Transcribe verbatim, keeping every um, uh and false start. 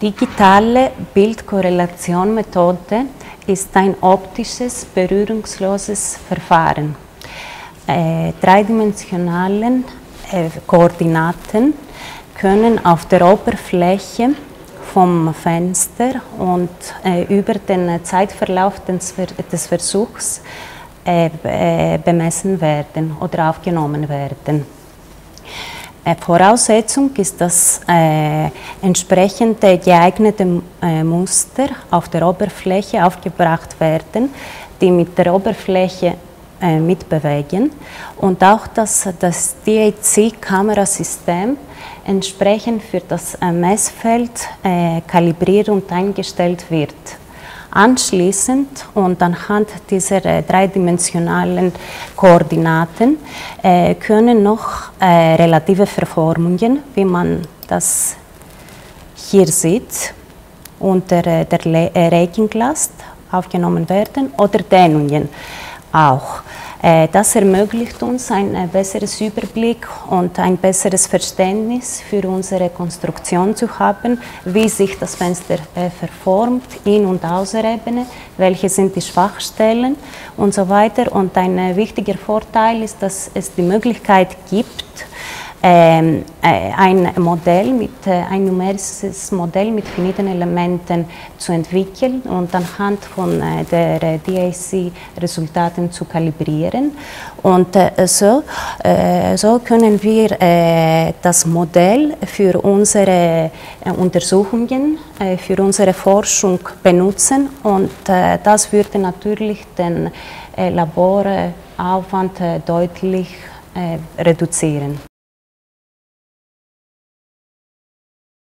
Digitale Bildkorrelationsmethode ist ein optisches, berührungsloses Verfahren. Äh, dreidimensionalen äh, Koordinaten können auf der Oberfläche vom Fenster und äh, über den Zeitverlauf des, des Versuchs äh, äh, bemessen werden oder aufgenommen werden. Äh, Voraussetzung ist, dass äh, entsprechende geeignete äh, Muster auf der Oberfläche aufgebracht werden, die mit der Oberfläche äh, mitbewegen, und auch, dass das D A C-Kamerasystem entsprechend für das äh, Messfeld äh, kalibriert und eingestellt wird. Anschließend und anhand dieser äh, dreidimensionalen Koordinaten äh, können noch äh, relative Verformungen, wie man das hier sieht, unter äh, der äh, Regenglast aufgenommen werden oder Dehnungen auch. Äh, das ermöglicht uns ein äh, besseres Überblick und ein besseres Verständnis für unsere Konstruktion zu haben, wie sich das Fenster äh, verformt, In- und Außenebene, welche sind die Schwachstellen und so weiter. Und ein äh, wichtiger Vorteil ist, dass es die Möglichkeit gibt, Ähm, äh, ein Modell mit, äh, ein numerisches Modell mit finiten Elementen zu entwickeln und anhand von äh, der äh, D A C-Resultaten zu kalibrieren. Und äh, so, äh, so können wir äh, das Modell für unsere äh, Untersuchungen, äh, für unsere Forschung benutzen, und äh, das würde natürlich den äh, Laboraufwand äh, deutlich äh, reduzieren.